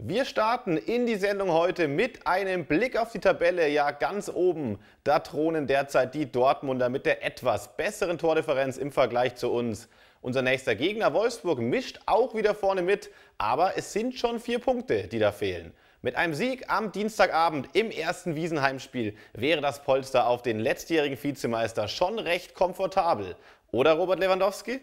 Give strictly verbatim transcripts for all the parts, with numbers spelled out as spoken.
Wir starten in die Sendung heute mit einem Blick auf die Tabelle. Ja, ganz oben, da thronen derzeit die Dortmunder mit der etwas besseren Tordifferenz im Vergleich zu uns. Unser nächster Gegner Wolfsburg mischt auch wieder vorne mit, aber es sind schon vier Punkte, die da fehlen. Mit einem Sieg am Dienstagabend im ersten Wiesenheimspiel wäre das Polster auf den letztjährigen Vizemeister schon recht komfortabel. Oder, Robert Lewandowski?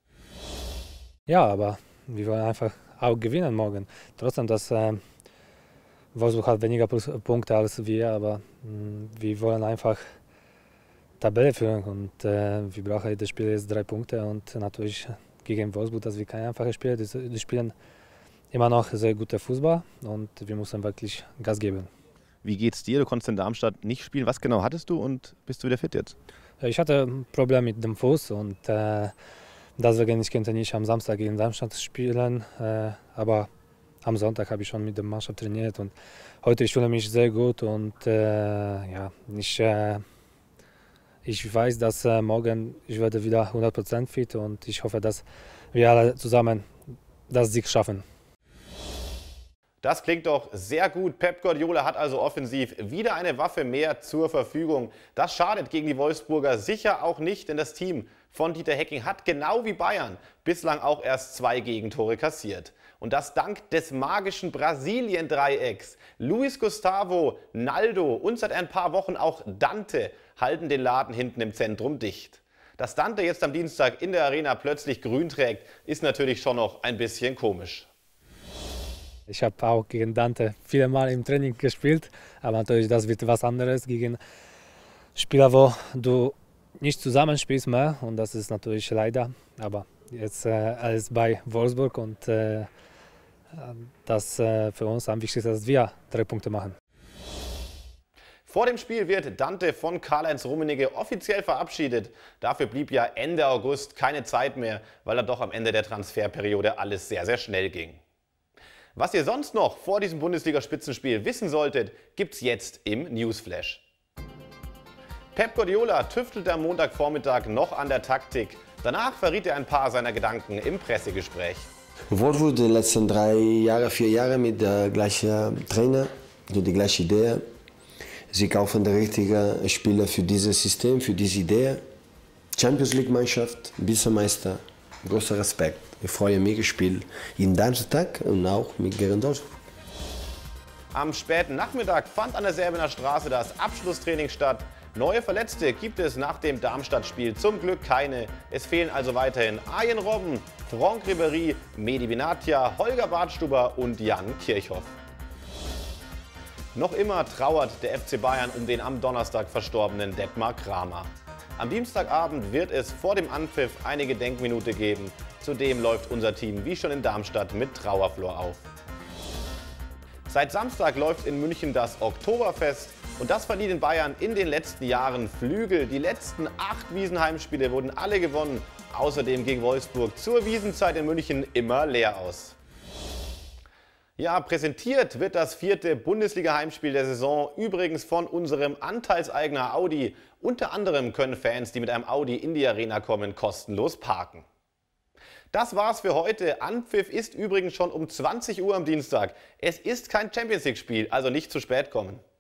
Ja, aber wir wollen einfach auch gewinnen morgen. Trotzdem, dass äh, Wolfsburg hat weniger Punkte als wir, aber mh, wir wollen einfach Tabelle führen und äh, wir brauchen jedes Spiel jetzt drei Punkte und natürlich gegen Wolfsburg, dass wir kein einfaches Spiel, die, die spielen immer noch sehr guter Fußball und wir müssen wirklich Gas geben. Wie geht's dir? Du konntest in Darmstadt nicht spielen. Was genau hattest du und bist du wieder fit jetzt? Ich hatte ein Problem mit dem Fuß und äh, deswegen ich konnte nicht am Samstag gegen Darmstadt spielen, äh, aber am Sonntag habe ich schon mit der Mannschaft trainiert und heute ich fühle mich sehr gut und äh, ja, ich, äh, ich weiß, dass äh, morgen ich werde wieder hundert Prozent fit und ich hoffe, dass wir alle zusammen das Sieg schaffen. Das klingt doch sehr gut. Pep Guardiola hat also offensiv wieder eine Waffe mehr zur Verfügung. Das schadet gegen die Wolfsburger sicher auch nicht, denn das Team von Dieter Hecking hat genau wie Bayern bislang auch erst zwei Gegentore kassiert. Und das dank des magischen Brasilien-Dreiecks. Luis Gustavo, Naldo und seit ein paar Wochen auch Dante halten den Laden hinten im Zentrum dicht. Dass Dante jetzt am Dienstag in der Arena plötzlich grün trägt, ist natürlich schon noch ein bisschen komisch. Ich habe auch gegen Dante viele Mal im Training gespielt, aber natürlich das wird was anderes gegen Spieler, wo du nicht zusammenspielst mehr und das ist natürlich leider, aber jetzt äh, alles bei Wolfsburg und äh, das äh, für uns am wichtigsten, dass wir drei Punkte machen. Vor dem Spiel wird Dante von Karl-Heinz Rummenigge offiziell verabschiedet. Dafür blieb ja Ende August keine Zeit mehr, weil dann doch am Ende der Transferperiode alles sehr, sehr schnell ging. Was ihr sonst noch vor diesem Bundesliga-Spitzenspiel wissen solltet, gibt's jetzt im Newsflash. Pep Guardiola tüftelte am Montagvormittag noch an der Taktik. Danach verriet er ein paar seiner Gedanken im Pressegespräch. Wolfsburg die letzten drei Jahre, vier Jahre mit der gleichen Trainer, die gleiche Idee. Sie kaufen die richtigen Spieler für dieses System, für diese Idee. Champions League-Mannschaft, Vizemeister, großer Respekt. Ich freue mich, gespielt in Darmstadt und auch mit gegen Wolfsburg. Am späten Nachmittag fand an der Säbener Straße das Abschlusstraining statt. Neue Verletzte gibt es nach dem Darmstadt-Spiel zum Glück keine. Es fehlen also weiterhin Arjen Robben, Franck Ribéry, Mehdi Benatia, Holger Badstuber und Jan Kirchhoff. Noch immer trauert der F C Bayern um den am Donnerstag verstorbenen Detmar Kramer. Am Dienstagabend wird es vor dem Anpfiff eine Gedenkminute geben. Zudem läuft unser Team wie schon in Darmstadt mit Trauerflor auf. Seit Samstag läuft in München das Oktoberfest und das verlieh den Bayern in den letzten Jahren Flügel. Die letzten acht Wiesenheimspiele wurden alle gewonnen. Außerdem ging Wolfsburg zur Wiesenzeit in München immer leer aus. Ja, präsentiert wird das vierte Bundesliga-Heimspiel der Saison übrigens von unserem Anteilseigner Audi. Unter anderem können Fans, die mit einem Audi in die Arena kommen, kostenlos parken. Das war's für heute. Anpfiff ist übrigens schon um zwanzig Uhr am Dienstag. Es ist kein Champions-League-Spiel, also nicht zu spät kommen.